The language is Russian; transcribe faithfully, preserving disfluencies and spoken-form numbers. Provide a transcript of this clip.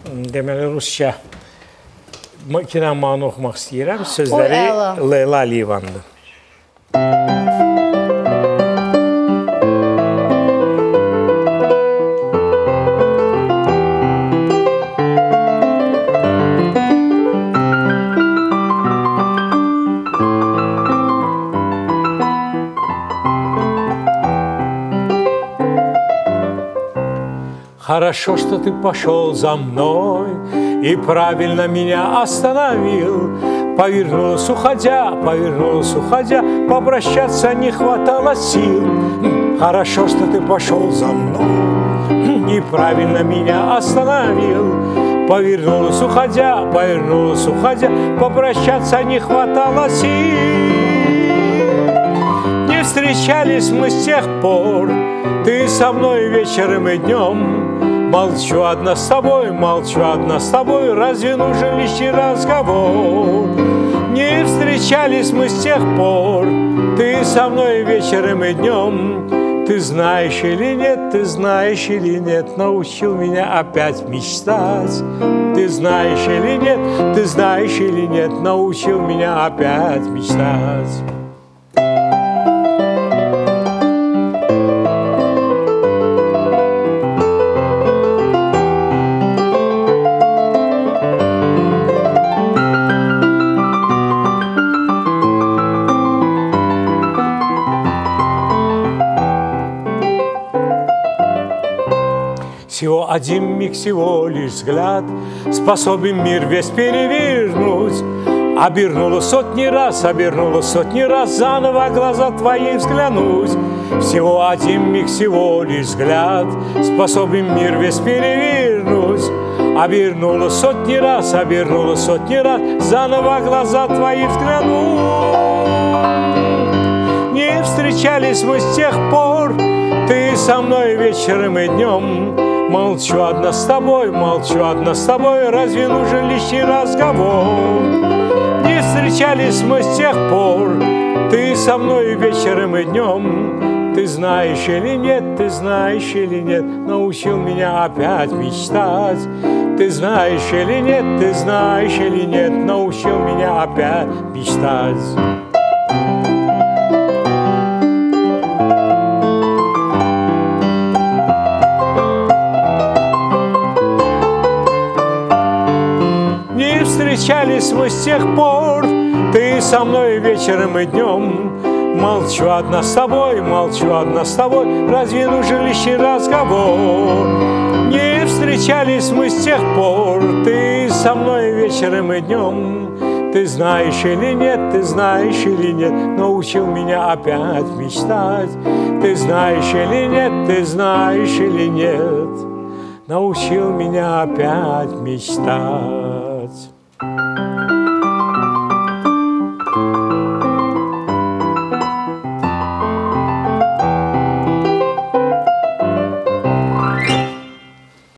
deməli rusca Kiran mahnı oxumaq istəyirəm. Sözləri Leyla Aliyevandır. Хорошо, что ты пошел за мной и правильно меня остановил. Повернулась, уходя, повернулась, уходя, попрощаться не хватало сил. Хорошо, что ты пошел за мной и правильно меня остановил. Повернулась, уходя, повернулась, уходя, попрощаться не хватало сил. Не встречались мы с тех пор, ты со мной вечером и днем. Молчу одна с тобой, молчу одна с тобой, разве нужен лишний разговор? Не встречались мы с тех пор, ты со мной вечером и днем. Ты знаешь или нет, ты знаешь или нет, научил меня опять мечтать. Ты знаешь или нет, ты знаешь или нет, научил меня опять мечтать. Всего один миг, всего лишь взгляд способен мир весь перевернуть. Обернула сотни раз, обернула сотни раз, заново глаза твои взглянуть. Всего один миг, всего лишь взгляд способен мир весь перевернуть. Обернула сотни раз, обернула сотни раз, заново глаза твои взглянуть. Не встречались мы с тех пор, ты со мной вечером и днем. Молчу одна с тобой, молчу одна с тобой, разве нужен лишний разговор? Не встречались мы с тех пор, ты со мной вечером и днем. Ты знаешь или нет, ты знаешь или нет, научил меня опять мечтать. Ты знаешь или нет, ты знаешь или нет, научил меня опять мечтать. Встречались мы с тех пор, ты со мной вечером и днем. Молчу одна с тобой, молчу одна с тобой, разве нужен лишний разговор? Не встречались мы с тех пор, ты со мной вечером и днем. Ты знаешь или нет, ты знаешь или нет, научил меня опять мечтать. Ты знаешь или нет, ты знаешь или нет, научил меня опять мечтать.